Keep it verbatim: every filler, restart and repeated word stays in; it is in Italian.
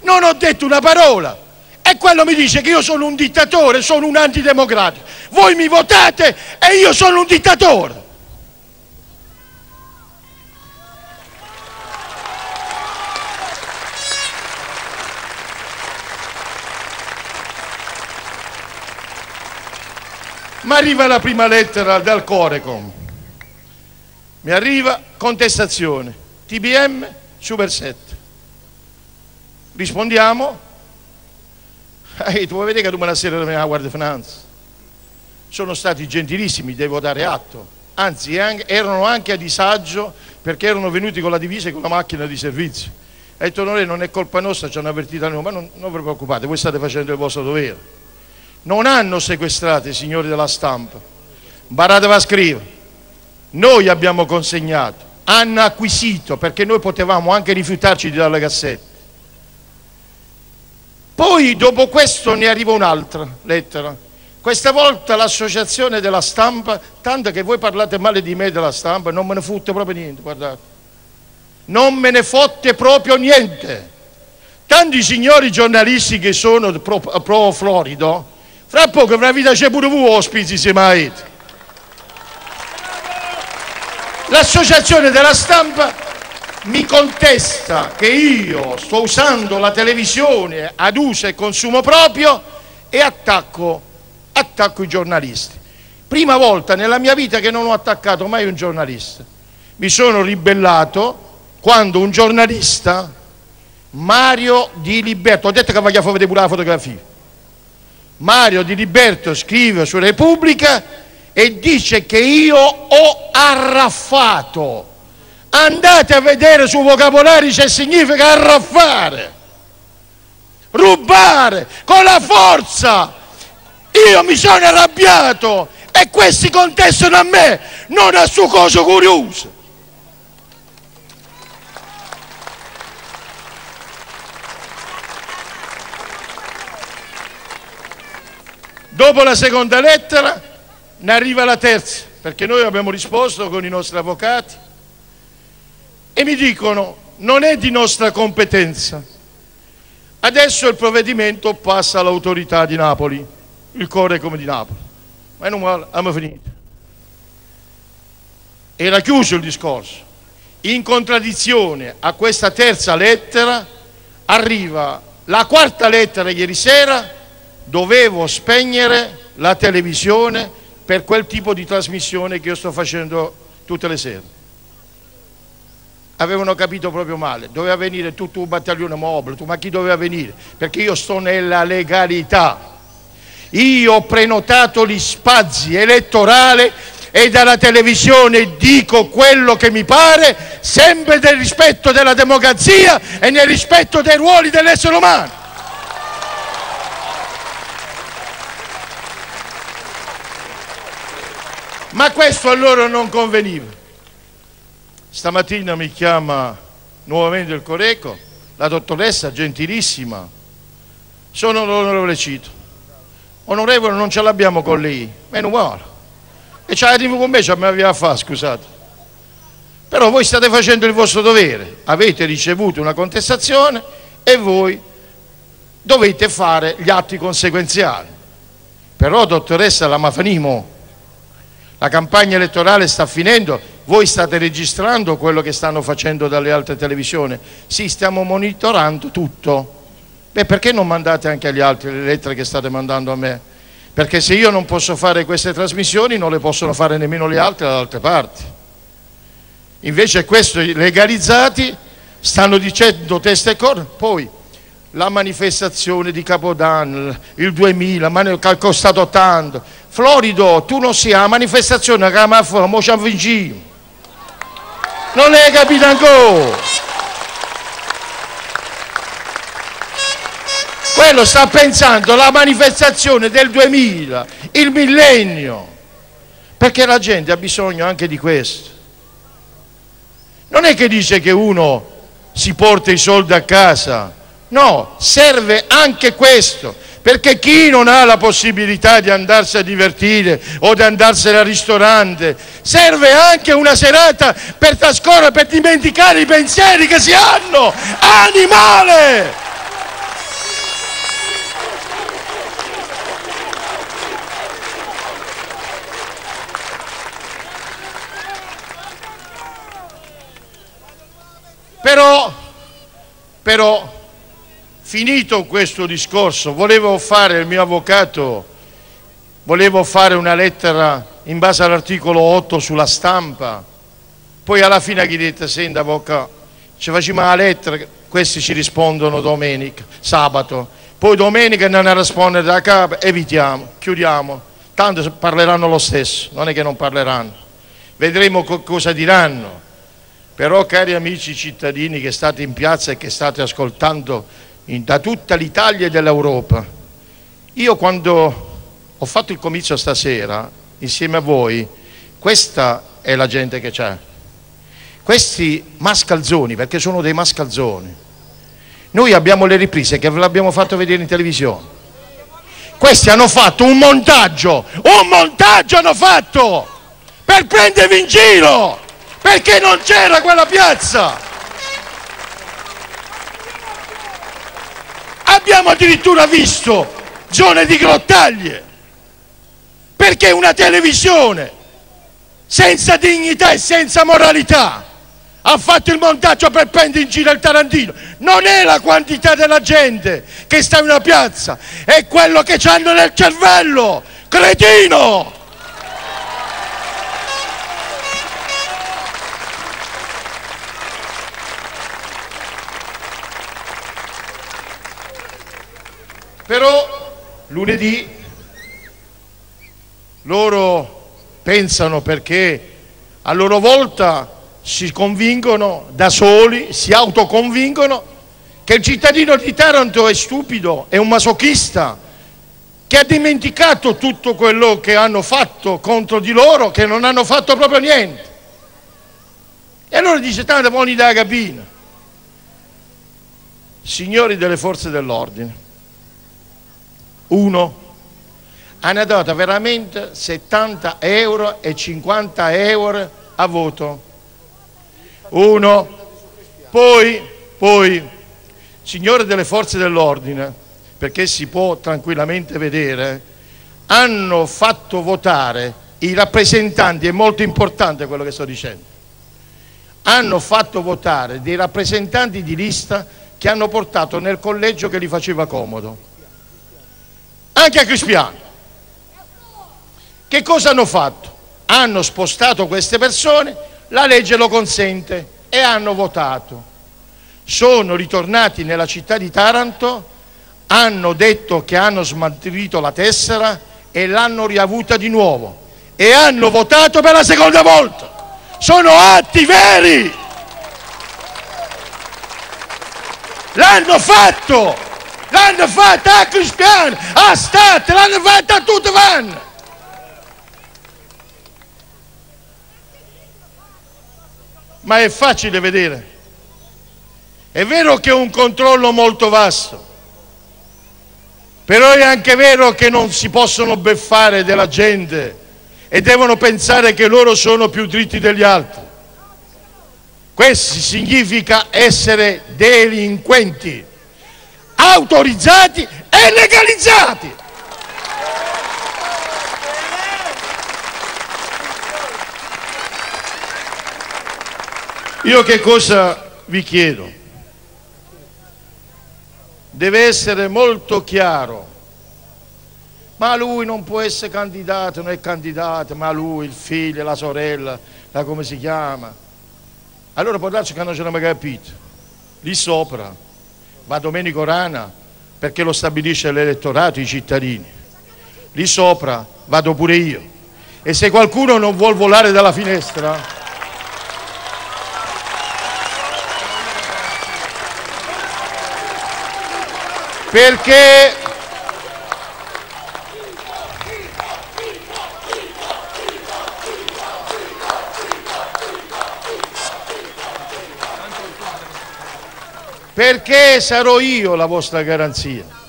Non ho detto una parola. E quello mi dice che io sono un dittatore, sono un antidemocratico. Voi mi votate e io sono un dittatore. Ma arriva la prima lettera dal Corecom. Mi arriva contestazione, T B M, Super sette. Rispondiamo. Ehi, tu vuoi vedere che tu me la sera della Guardia di Finanza? Sono stati gentilissimi, devo dare atto. Anzi, erano anche a disagio perché erano venuti con la divisa e con la macchina di servizio. Ha detto, no, non è colpa nostra, ci hanno avvertito a noi, ma non, non vi preoccupate, voi state facendo il vostro dovere. Non hanno sequestrato i signori della stampa. Baratevi a scrivere. Noi abbiamo consegnato, hanno acquisito, perché noi potevamo anche rifiutarci di dare le cassette. Poi dopo questo ne arriva un'altra lettera. Questa volta l'associazione della stampa, tanto che voi parlate male di me della stampa, non me ne fotte proprio niente, guardate. Non me ne fotte proprio niente. Tanti signori giornalisti che sono pro, pro Florido, fra poco fra vita c'è pure voi ospiti se mai. L'associazione della stampa mi contesta che io sto usando la televisione ad uso e consumo proprio e attacco, attacco i giornalisti. Prima volta nella mia vita che non ho attaccato mai un giornalista. Mi sono ribellato quando un giornalista, Mario Di Liberto, ho detto che voglio far vedere pure la fotografia, Mario Di Liberto scrive su Repubblica e dice che io ho arraffato. Andate a vedere sul vocabolario che significa arraffare, rubare con la forza. Io mi sono arrabbiato e questi contestano a me, non a su cose curiose. Dopo la seconda lettera ne arriva la terza, perché noi abbiamo risposto con i nostri avvocati e mi dicono non è di nostra competenza. Adesso il provvedimento passa all'autorità di Napoli, il Corecom di Napoli. Ma non male, abbiamo finito. Era chiuso il discorso. In contraddizione a questa terza lettera arriva la quarta lettera ieri sera. Dovevo spegnere la televisione per quel tipo di trasmissione che io sto facendo tutte le sere. Avevano capito proprio male, doveva venire tutto un battaglione mobile, ma chi doveva venire? Perché io sto nella legalità. Io ho prenotato gli spazi elettorali e dalla televisione dico quello che mi pare, sempre nel rispetto della democrazia e nel rispetto dei ruoli dell'essere umano. Ma questo a loro non conveniva. Stamattina mi chiama nuovamente il Corecom, la dottoressa gentilissima, sono l'onorevole Cito. Onorevole, non ce l'abbiamo con lei, meno male. E ce l'avete con me, ce l'aveva a fare, scusate. Però voi state facendo il vostro dovere, avete ricevuto una contestazione e voi dovete fare gli atti conseguenziali. Però, dottoressa Lamafanimo, la campagna elettorale sta finendo, voi state registrando quello che stanno facendo dalle altre televisioni? Sì, stiamo monitorando tutto. Beh, perché non mandate anche agli altri le lettere che state mandando a me? Perché se io non posso fare queste trasmissioni, non le possono fare nemmeno le altre da altre parti. Invece questi legalizzati stanno dicendo testa e corna. Poi la manifestazione di Capodanno, il duemila, ma che ha costato tanto. Florido, tu non sia la manifestazione che mi fa, mo ci avviciniamo. Non l'hai capito ancora? Quello sta pensando alla manifestazione del duemila, il millennio, perché la gente ha bisogno anche di questo. Non è che dice che uno si porta i soldi a casa, no, serve anche questo, perché chi non ha la possibilità di andarsi a divertire o di andarsene al ristorante, serve anche una serata per trascorrere, per dimenticare i pensieri che si hanno. Animale! Però, finito questo discorso, volevo fare il mio avvocato, volevo fare una lettera in base all'articolo otto sulla stampa, poi alla fine gli dite: senta avvocato, ci facciamo la lettera, questi ci rispondono domenica, sabato, poi domenica non ne risponde da capo, evitiamo, chiudiamo, tanto parleranno lo stesso, non è che non parleranno, vedremo co cosa diranno. Però, cari amici cittadini che state in piazza e che state ascoltando in, da tutta l'Italia e dell'Europa, io quando ho fatto il comizio stasera insieme a voi, questa è la gente che c'è. Questi mascalzoni, perché sono dei mascalzoni, noi abbiamo le riprise che ve l'abbiamo fatto vedere in televisione. Questi hanno fatto un montaggio, un montaggio hanno fatto per prendervi in giro, perché non c'era quella piazza. Abbiamo addirittura visto zone di grottaglie, perché una televisione senza dignità e senza moralità ha fatto il montaggio per prendere in giro il Tarantino. Non è la quantità della gente che sta in una piazza, è quello che c'hanno nel cervello, cretino! Però lunedì loro pensano, perché a loro volta si convincono da soli, si autoconvincono che il cittadino di Taranto è stupido, è un masochista, che ha dimenticato tutto quello che hanno fatto contro di loro, che non hanno fatto proprio niente. E allora dice: tanto buoni da cabina. Signori delle forze dell'ordine, uno, hanno dato veramente settanta euro e cinquanta euro a voto. Uno, poi, poi, signore delle forze dell'ordine, perché si può tranquillamente vedere, hanno fatto votare i rappresentanti, è molto importante quello che sto dicendo, hanno fatto votare dei rappresentanti di lista che hanno portato nel collegio che gli faceva comodo, anche a Crispiano. Che cosa hanno fatto? Hanno spostato queste persone, la legge lo consente, e hanno votato. Sono ritornati nella città di Taranto, hanno detto che hanno smaltito la tessera e l'hanno riavuta di nuovo e hanno votato per la seconda volta. Sono atti veri! L'hanno fatto! L'hanno fatta a Crispiano, a State, l'hanno fatta a tutti vanno! Ma è facile vedere. È vero che è un controllo molto vasto, però è anche vero che non si possono beffare della gente e devono pensare che loro sono più dritti degli altri. Questo significa essere delinquenti, autorizzati e legalizzati. Io che cosa vi chiedo? Deve essere molto chiaro. Ma lui non può essere candidato, non è candidato, ma lui, il figlio, la sorella, la come si chiama. Allora può darsi che non ce l'abbiamo mai capito. Lì sopra va Domenico Rana, perché lo stabilisce l'elettorato, i cittadini. Lì sopra vado pure io. E se qualcuno non vuol volare dalla finestra, perché perché sarò io la vostra garanzia.